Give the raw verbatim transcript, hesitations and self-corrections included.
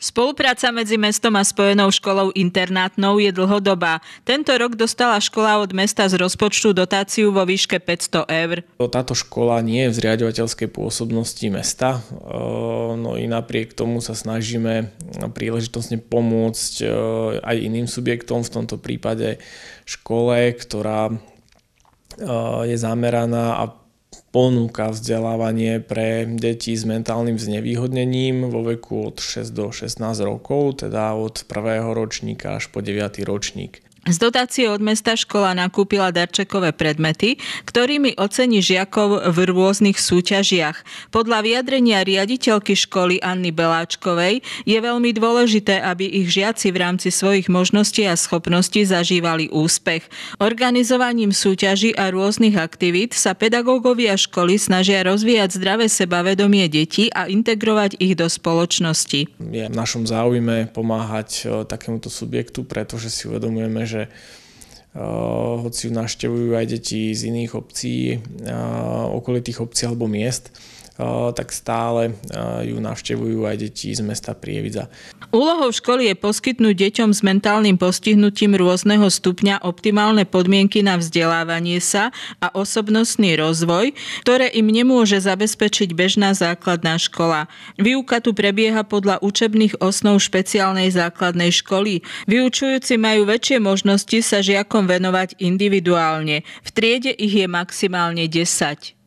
Spolupráca medzi mestom a Spojenou školou internátnou je dlhodobá. Tento rok dostala škola od mesta z rozpočtu dotáciu vo výške päťsto eur. Táto škola nie je v zriaďovateľskej pôsobnosti mesta, no i napriek tomu sa snažíme príležitostne pomôcť aj iným subjektom, v tomto prípade škole, ktorá je zameraná a ponúka vzdelávanie pre deti s mentálnym znevýhodnením vo veku od šesť do šestnásť rokov, teda od prvého ročníka až po deviaty ročník. Z dotácie od mesta škola nakúpila darčekové predmety, ktorými ocení žiakov v rôznych súťažiach. Podľa vyjadrenia riaditeľky školy Anny Beláčkovej je veľmi dôležité, aby ich žiaci v rámci svojich možností a schopností zažívali úspech. Organizovaním súťaží a rôznych aktivít sa pedagógovia školy snažia rozvíjať zdravé sebavedomie detí a integrovať ich do spoločnosti. Je v našom záujme pomáhať takémuto subjektu, pretože si uvedomujeme, že že uh, hoci ju navštevujú aj deti z iných obcí, uh, okolitých obcí alebo miest, uh, tak stále uh, ju navštevujú aj deti z mesta Prievidza. Úlohou školy je poskytnúť deťom s mentálnym postihnutím rôzneho stupňa optimálne podmienky na vzdelávanie sa a osobnostný rozvoj, ktoré im nemôže zabezpečiť bežná základná škola. Výuka tu prebieha podľa učebných osnov špeciálnej základnej školy. Vyučujúci majú väčšie možnosti sa žiakom venovať individuálne. V triede ich je maximálne desať.